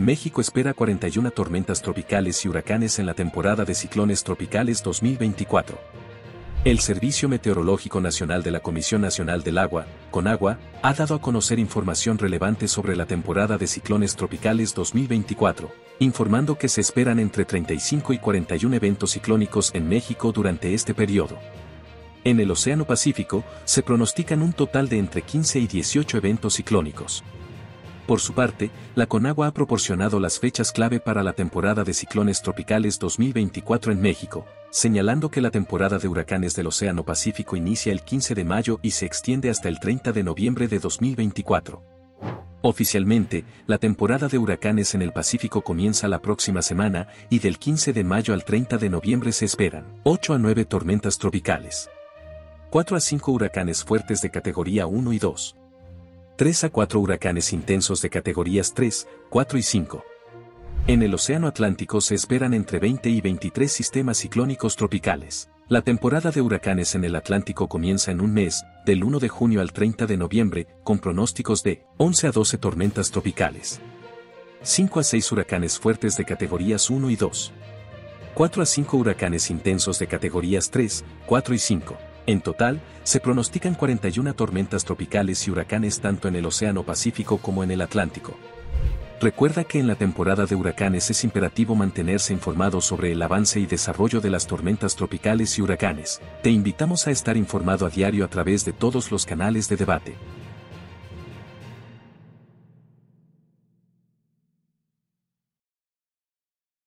México espera 41 tormentas tropicales y huracanes en la temporada de ciclones tropicales 2024. El Servicio Meteorológico Nacional de la Comisión Nacional del Agua, CONAGUA, ha dado a conocer información relevante sobre la temporada de ciclones tropicales 2024, informando que se esperan entre 35 y 41 eventos ciclónicos en México durante este periodo. En el Océano Pacífico, se pronostican un total de entre 15 y 18 eventos ciclónicos. Por su parte, la CONAGUA ha proporcionado las fechas clave para la temporada de ciclones tropicales 2024 en México, señalando que la temporada de huracanes del Océano Pacífico inicia el 15 de mayo y se extiende hasta el 30 de noviembre de 2024. Oficialmente, la temporada de huracanes en el Pacífico comienza la próxima semana y del 15 de mayo al 30 de noviembre se esperan 8 a 9 tormentas tropicales, 4 a 5 huracanes fuertes de categoría 1 y 2. 3 a 4 huracanes intensos de categorías 3, 4 y 5. En el Océano Atlántico se esperan entre 20 y 23 sistemas ciclónicos tropicales. La temporada de huracanes en el Atlántico comienza en un mes, del 1 de junio al 30 de noviembre, con pronósticos de 11 a 12 tormentas tropicales, 5 a 6 huracanes fuertes de categorías 1 y 2, 4 a 5 huracanes intensos de categorías 3, 4 y 5. En total, se pronostican 41 tormentas tropicales y huracanes tanto en el Océano Pacífico como en el Atlántico. Recuerda que en la temporada de huracanes es imperativo mantenerse informado sobre el avance y desarrollo de las tormentas tropicales y huracanes. Te invitamos a estar informado a diario a través de todos los canales de debate.